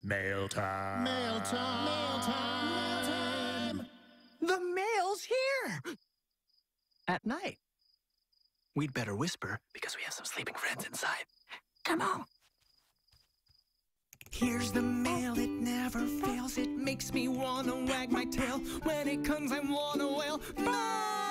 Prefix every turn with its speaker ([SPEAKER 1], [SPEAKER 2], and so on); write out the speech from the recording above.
[SPEAKER 1] Mail time. Mail time. Mail time.
[SPEAKER 2] The mail's here! At night. We'd better whisper because we have some sleeping friends inside. Come on.
[SPEAKER 3] Here's the mail, it never fails. It makes me wanna wag my tail. When it comes, I wanna wail. Bye!